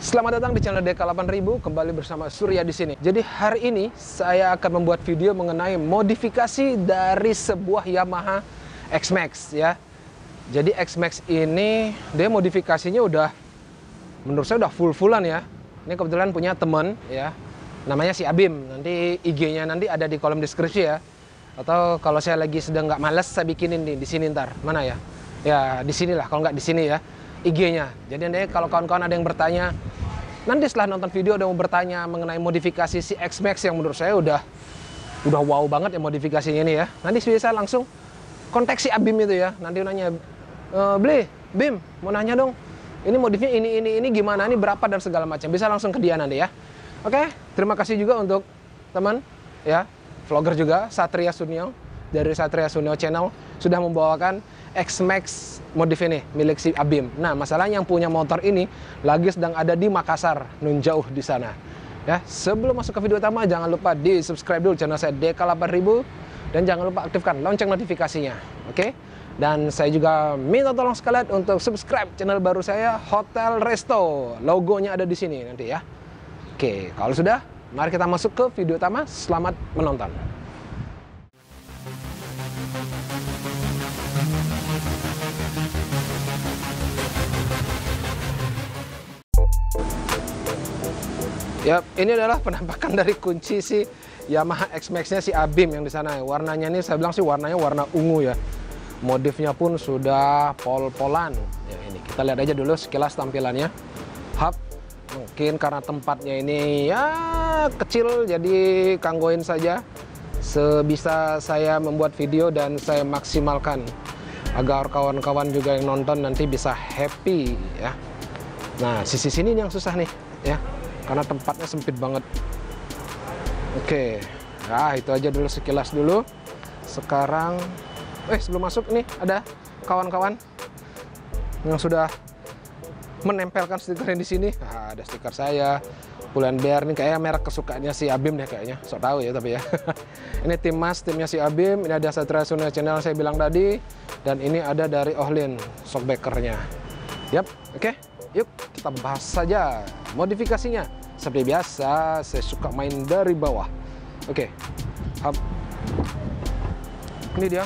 Selamat datang di channel DK8000, kembali bersama Surya di sini. Jadi hari ini saya akan membuat video mengenai modifikasi dari sebuah Yamaha X-Max ya. Jadi X-Max ini dia modifikasinya udah menurut saya udah full-fullan ya. Ini kebetulan punya teman ya. Namanya si Abim. Nanti IG-nya nanti ada di kolom deskripsi ya. Atau kalau saya lagi sedang nggak males, saya bikinin di sini ntar. Mana ya? Ya di sinilah, kalau nggak di sini ya. IG-nya. Jadi nanti kalau kawan-kawan ada yang bertanya, nanti setelah nonton video udah mau bertanya mengenai modifikasi si X-Max yang menurut saya udah wow banget ya modifikasinya ini ya. Nanti bisa langsung kontak si Abim itu ya. Nanti nanya, Bim, mau nanya dong. Ini modifnya ini gimana, ini berapa dan segala macam. Bisa langsung ke dia nanti ya. Oke, terima kasih juga untuk teman ya, vlogger juga Satria Sunyo dari Satria Sunyo Channel sudah membawakan X-Max modif ini milik si Abim. Nah, masalahnya yang punya motor ini lagi sedang ada di Makassar, nun jauh di sana. Ya, sebelum masuk ke video utama jangan lupa di subscribe dulu channel saya DK8000 dan jangan lupa aktifkan lonceng notifikasinya. Oke? Dan saya juga minta tolong sekalian untuk subscribe channel baru saya Hotel Resto. Logonya ada di sini nanti ya. Oke, kalau sudah, mari kita masuk ke video utama. Selamat menonton. Ya, ini adalah penampakan dari kunci si Yamaha X-Max-nya si Abim yang di sana. Warnanya ini saya bilang sih warnanya warna ungu ya. Modifnya pun sudah pol-polan. Ya, ini kita lihat aja dulu sekilas tampilannya. Hub mungkin karena tempatnya ini ya kecil jadi kanggoin saja. Sebisa saya membuat video dan saya maksimalkan agar kawan-kawan juga yang nonton nanti bisa happy ya. Nah, sisi sini yang susah nih ya. Karena tempatnya sempit banget. Oke, nah itu aja dulu sekilas dulu. Sekarang, sebelum masuk nih ada kawan-kawan yang sudah menempelkan stiker di sini. Nah, ada stiker saya, Pull&Bear nih kayaknya merek kesukaannya si Abim deh kayaknya. Sok tahu ya tapi ya. Ini tim Mas, timnya si Abim. Ini ada Satria Sunyo Channel saya bilang tadi, dan ini ada dari Ohlin shockbreakernya. Yap, oke. Yuk kita bahas saja modifikasinya. Seperti biasa, saya suka main dari bawah. Oke, ini dia.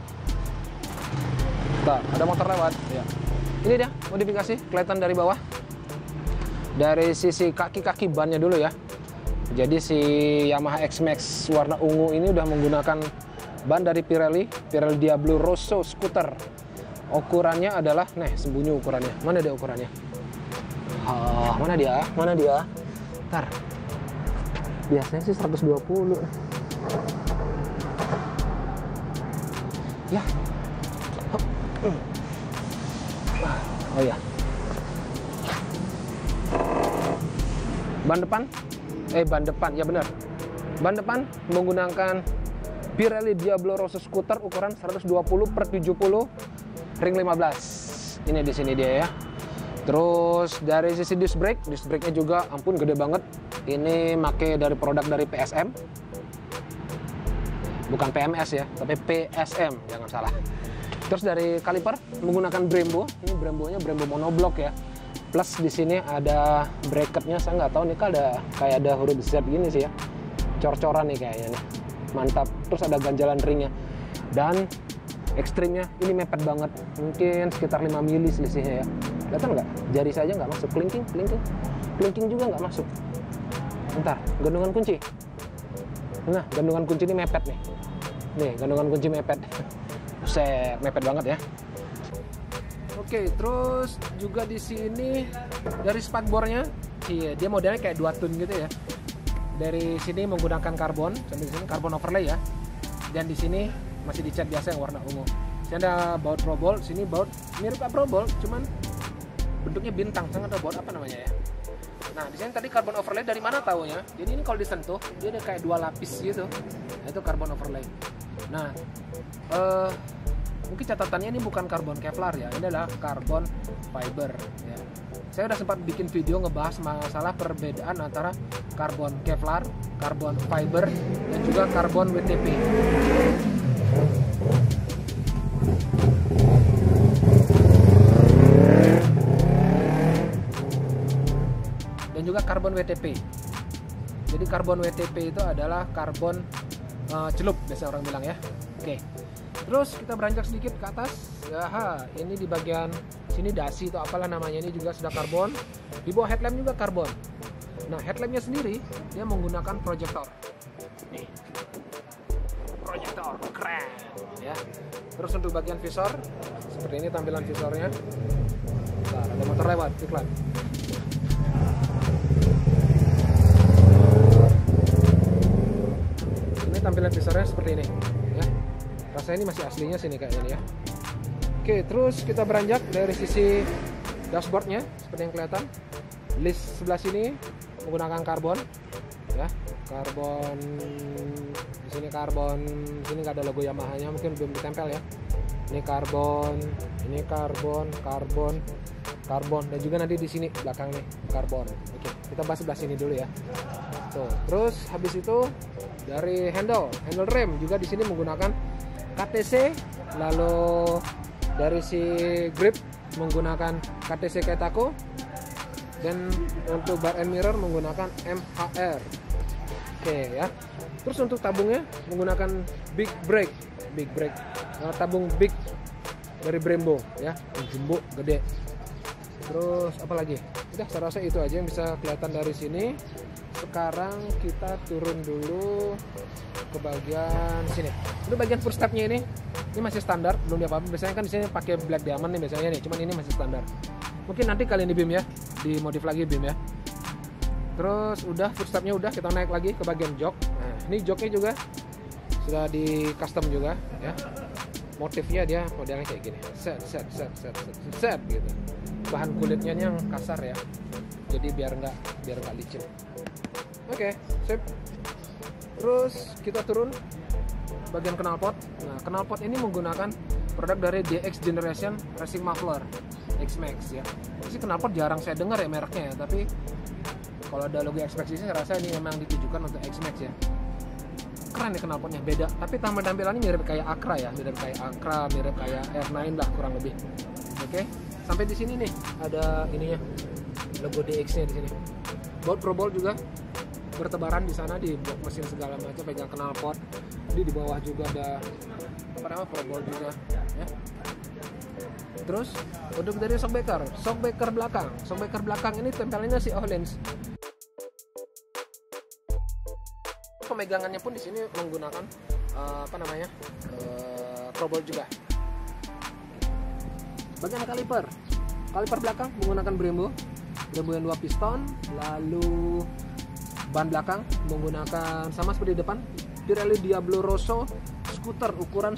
Bentar, ada motor lewat. Ya. Ini dia modifikasi, kelihatan dari bawah. Dari sisi kaki-kaki bannya dulu ya. Jadi si Yamaha X-Max warna ungu ini udah menggunakan ban dari Pirelli Diablo Rosso Scooter. Ukurannya adalah, sembunyi ukurannya. Mana dia ukurannya? Mana dia? Ntar. Biasanya sih 120. Ya. Oh ya. Ban depan. Ya benar. Ban depan menggunakan Pirelli Diablo Rosso Scooter ukuran 120/70 ring 15. Ini di sini dia ya. Terus dari sisi disc brake-nya juga ampun gede banget. Ini make dari produk dari PSM. Bukan PMS ya, tapi PSM, jangan salah. Terus dari kaliper menggunakan Brembo. Ini Brembonya Brembo monoblock ya. Plus di sini ada bracketnya, saya nggak tahu nih kayak ada huruf Z gini sih ya. Cor-coran nih kayaknya nih. Mantap. Terus ada ganjalan ringnya. Dan ekstrimnya ini mepet banget. Mungkin sekitar 5 mili selisihnya ya. Kelihatan nggak? Jari saja nggak masuk. Clinking juga nggak masuk. Bentar, gantungan kunci. Nah, gantungan kunci ini mepet nih. Nih, gantungan kunci mepet. Buset, mepet banget ya. Oke, terus juga di sini dari spakbornya, iya dia modelnya kayak 2 tun gitu ya. Dari sini menggunakan karbon, sampai di sini karbon overlay ya. Dan di sini masih dicat biasa yang warna ungu. Sini ada baut probol, sini baut mirip probol, cuman bentuknya bintang. Saya nggak tahu baut apa namanya ya. Nah, di sini tadi karbon overlay dari mana taunya? Jadi ini kalau disentuh dia ada kayak 2 lapis gitu. Nah, itu karbon overlay. Nah, mungkin catatannya ini bukan karbon Kevlar ya. Ini adalah karbon fiber ya. Saya udah sempat bikin video ngebahas masalah perbedaan antara karbon Kevlar, karbon fiber, dan juga karbon WTP. juga karbon WTP. Jadi karbon WTP itu adalah karbon celup biasa orang bilang ya. Oke. Terus kita beranjak sedikit ke atas. Ya, ini di bagian sini dasi atau apalah namanya, ini juga sudah karbon. Di bawah headlamp juga karbon. Nah, headlampnya sendiri dia menggunakan proyektor. Nih. Proyektor keren ya. Terus untuk bagian visor seperti ini tampilan visornya. Nah, ada motor lewat, iklan. Ini tampilan visornya seperti ini ya. Rasanya ini masih aslinya sini kayaknya ya. Oke, terus kita beranjak dari sisi dashboardnya seperti yang kelihatan. List sebelah sini menggunakan karbon ya. Karbon di sini, karbon di sini nggak ada logo Yamaha-nya, mungkin belum ditempel ya. Ini karbon, ini karbon, karbon, karbon, dan juga nanti di sini belakang nih karbon. Oke, kita bahas sebelah sini dulu ya. Tuh, terus habis itu dari handle rem juga di sini menggunakan KTC, lalu dari si grip menggunakan KTC Keitako, dan untuk bar and mirror menggunakan MHR. Oke ya. Terus untuk tabungnya menggunakan big brake, tabung big dari Brembo ya, jumbo gede. Terus apa lagi? Udah, saya rasa itu aja yang bisa kelihatan dari sini. Sekarang kita turun dulu ke bagian sini. Untuk bagian foot stepnya ini masih standar, belum diapa-apa. Biasanya kan di sini pakai black diamond nih biasanya nih, cuman ini masih standar. Mungkin nanti kalian di beam ya, dimodif lagi beam ya. Terus udah foot stepnya udah, kita naik lagi ke bagian jok. Nah, ini joknya juga sudah di custom juga ya. Motifnya dia modelnya kayak gini, set gitu. Bahan kulitnya yang kasar ya, jadi biar nggak licin. Oke, sip. Terus kita turun bagian knalpot. Nah, knalpot ini menggunakan produk dari DX Generation Racing Muffler X-Max ya. Ini knalpot jarang saya dengar ya mereknya ya, tapi kalau ada logo X-Max ini saya rasa ini memang ditujukan untuk X-Max ya. Keren nih knalpotnya, beda, tapi tampilannya mirip kayak Acra ya, mirip kayak R9 lah kurang lebih. Oke, sampai di sini nih ada ininya, logo DX-nya di sini. Baut Pro Bolt juga bertebaran di sana, di blok mesin segala macam, pegang knalpot. Di bawah juga ada apa namanya, Pro Bolt juga ya. Terus untuk dari shockbreaker belakang ini tempelannya si Öhlins. Pemegangannya pun di sini menggunakan Pro Bolt juga. Bagian kaliper belakang menggunakan Brembo yang 2 piston, lalu ban belakang menggunakan sama seperti depan, Pirelli Diablo Rosso skuter ukuran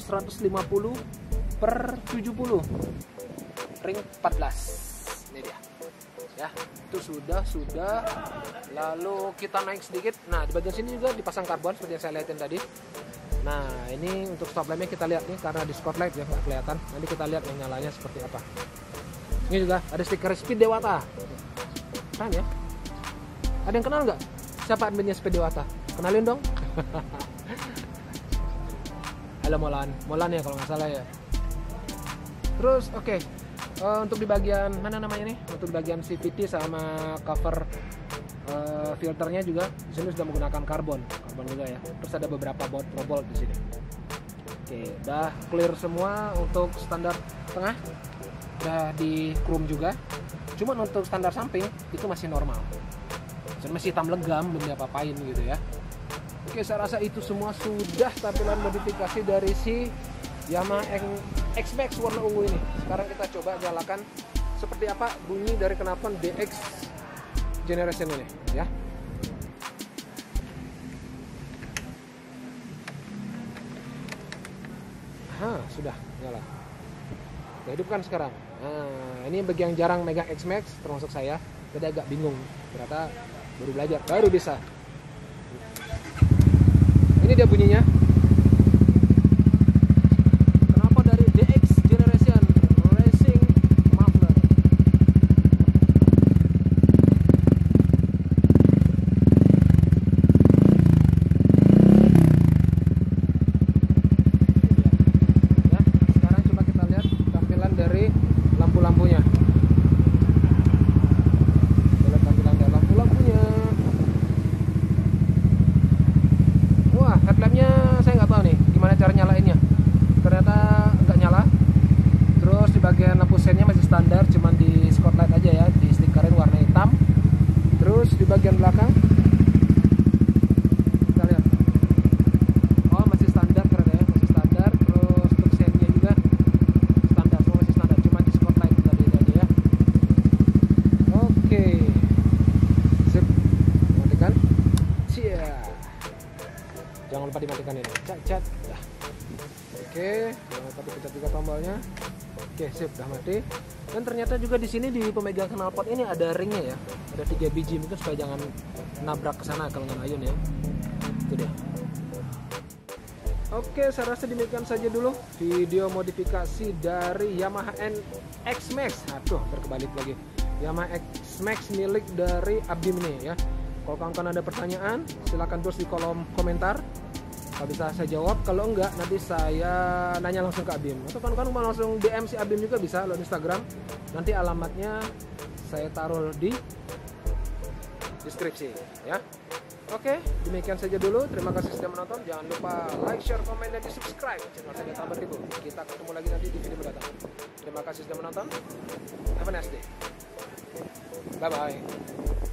150/70 ring 14. Ini dia ya, itu sudah. Lalu kita naik sedikit. Nah, di bagian sini juga dipasang karbon seperti yang saya lihatin tadi. Nah, ini untuk stop lampnya kita lihat nih, karena di spotlight ya nggak kelihatan. Nanti kita lihat yang nyalanya seperti apa. Ini juga ada stiker Speed Dewata. Keren ya. Ada yang kenal nggak siapa adminnya Speed Dewata? Kenalin dong. Halo Molan ya kalau nggak salah ya. Terus oke. Untuk di bagian mana namanya nih? Untuk di bagian CVT sama cover filternya juga di sini sudah menggunakan karbon juga ya. Terus ada beberapa baut Pro Bolt di sini. Oke, udah clear semua untuk standar tengah. Udah di chrome juga. Cuman untuk standar samping itu masih normal. Masih hitam legam, belum diapa-apain gitu ya. Oke, saya rasa itu semua sudah tampilan modifikasi dari si Yamaha X-Max warna ungu ini. Sekarang kita coba nyalakan seperti apa bunyi dari knalpot DX Generation ini ya. Sudah nyala. Kita hidupkan sekarang. Nah, ini bagi yang jarang megang X-Max termasuk saya, jadi agak bingung. Ternyata baru belajar, baru bisa. Ini dia bunyinya. Kenapa dari DX Generation Racing Muffler? Ya, sekarang coba kita lihat tampilan dari lampu-lampunya. Tampilan dari lampu-lampunya. cara nyalainnya. Ternyata nggak nyala. Terus di bagian lampu sennya masih standar, cuman di spotlight aja ya, di stikerin warna hitam. Terus di bagian belakang kita lihat, oh masih standar ternyata ya, masih standar. Terus untuk sennya juga standar, semua masih standar, cuma di spotlight tadi itu aja ya. Oke, sip, matikan. Cia, jangan lupa dimatikan ini. Cat. Dah. Oke, jangan lupa dipencet juga tombolnya. Oke, sip, udah mati. Dan ternyata juga di sini di pemegang knalpot ini ada ringnya ya, ada 3 biji, mungkin supaya jangan nabrak ke sana kalau nggak ayun ya. Itu deh. Oke, saya rasa demikian saja dulu video modifikasi dari Yamaha NX Max. Aduh, terkebalik lagi. Yamaha X Max milik dari Abdim ini ya. Kalau kawan-kawan ada pertanyaan, silahkan tulis di kolom komentar. Kalau bisa saya jawab, kalau enggak nanti saya nanya langsung ke Abim. Atau kan mau langsung DM si Abim juga bisa lewat Instagram. Nanti alamatnya saya taruh di deskripsi ya. Oke, demikian saja dulu. Terima kasih sudah menonton. Jangan lupa like, share, komen, dan di subscribe channel saya Kabar Ribu. Kita ketemu lagi nanti di video mendatang. Terima kasih sudah menonton. Have a nice day. Bye bye.